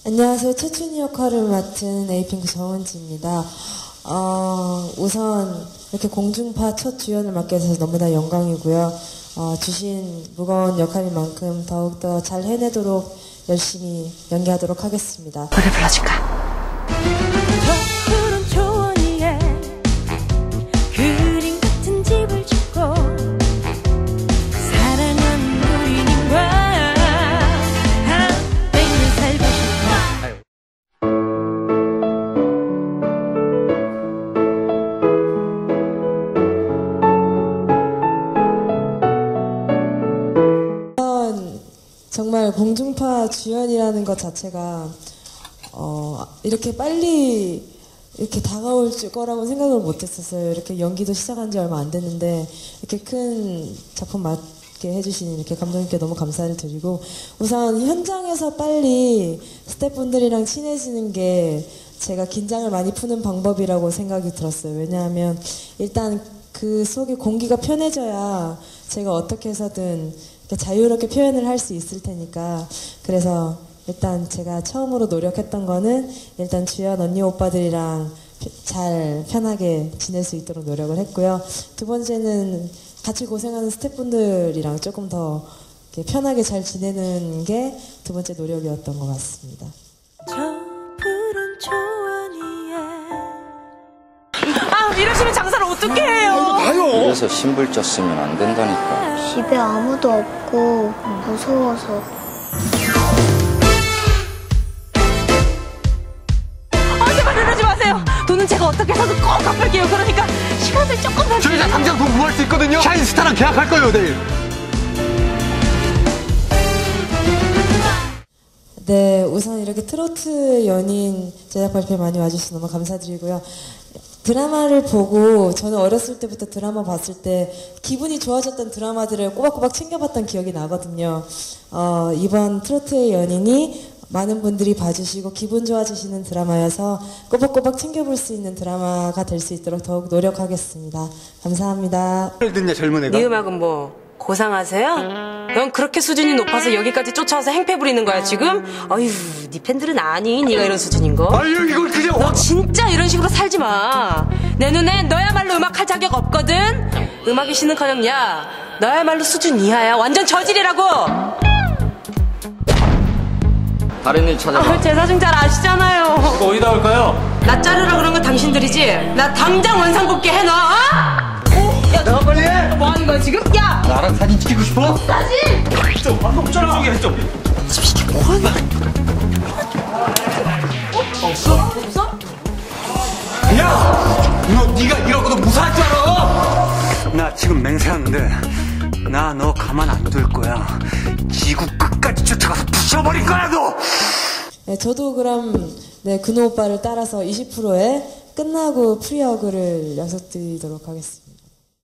안녕하세요. 최춘희 역할을 맡은 에이핑크 정은지입니다. 우선 이렇게 공중파 첫 주연을 맡게 돼서 너무나 영광이고요. 주신 무거운 역할인 만큼 더욱더 잘 해내도록 열심히 연기하도록 하겠습니다. 노래 불러줄까? 푸른 초원 위에 그림 같은 집을 짓고 사랑하는 우리님과 한백년 살고 싶어. 정말 공중파 주연이라는 것 자체가 이렇게 빨리 이렇게 다가올 거라고 생각을 못했었어요. 이렇게 연기도 시작한 지 얼마 안 됐는데 이렇게 큰 작품 맡게 해주신 이렇게 감독님께 너무 감사를 드리고, 우선 현장에서 빨리 스태프분들이랑 친해지는 게 제가 긴장을 많이 푸는 방법이라고 생각이 들었어요. 왜냐하면 일단 그 속에 공기가 편해져야 제가 어떻게 해서든 자유롭게 표현을 할 수 있을 테니까. 그래서 일단 제가 처음으로 노력했던 거는 일단 주연 언니 오빠들이랑 잘 편하게 지낼 수 있도록 노력을 했고요. 두 번째는 같이 고생하는 스태프분들이랑 조금 더 편하게 잘 지내는 게 두 번째 노력이었던 것 같습니다. 저 푸른 초원 위에 이러시면 장사를 어떻게 해요? 그래서 신불 쪘으면 안 된다니까. 집에 아무도 없고 무서워서. 제발 이러지 마세요. 돈은 제가 어떻게 해서든 꼭 갚을게요. 그러니까 시간을 조금 더. 저희 당장 돈 구할 수 있거든요. 샤인스타랑 계약할 거예요, 내일. 네, 우선 이렇게 트로트 연인 제작 발표에 많이 와주셔서 너무 감사드리고요. 드라마를 보고, 저는 어렸을 때부터 드라마 봤을 때 기분이 좋아졌던 드라마들을 꼬박꼬박 챙겨봤던 기억이 나거든요. 이번 트로트의 연인이 많은 분들이 봐주시고 기분 좋아지시는 드라마여서 꼬박꼬박 챙겨볼 수 있는 드라마가 될 수 있도록 더욱 노력하겠습니다. 감사합니다. 듣냐, 젊은 애가? 네 음악은 뭐 고상하세요? 넌 그렇게 수준이 높아서 여기까지 쫓아와서 행패 부리는 거야 지금? 어휴, 네 팬들은 아니, 네가 이런 수준인 거. 아유, 이걸 그냥. 너 진짜 이런 식으로 살지 마. 내 눈엔 너야말로 음악할 자격 없거든. 음악이 싫은커녕 야, 너야말로 수준 이하야. 완전 저질이라고. 다른 일 찾아봐. 제 사정 잘 아시잖아요. 이거 어디다 올까요? 나 자르라 그런 건 당신들이지. 나 당장 원상복귀 해놔. 야, 너 빨리 해! 뭐 하는 거야 지금? 야! 나랑 사진 찍고 싶어? 사진! 좀, 방금 없잖아. 저기 했죠. 뭐 하는 거야? 없어? 야! 네가 이러고도 무사할 줄 알아? 나 지금 맹세하는데 나 너 가만 안 둘 거야. 지구 끝까지 쫓아가서 부셔버릴 거야, 너! 네, 저도 그럼 근호 오빠를 따라서 20%에 끝나고 프리어그를 약속드리도록 하겠습니다.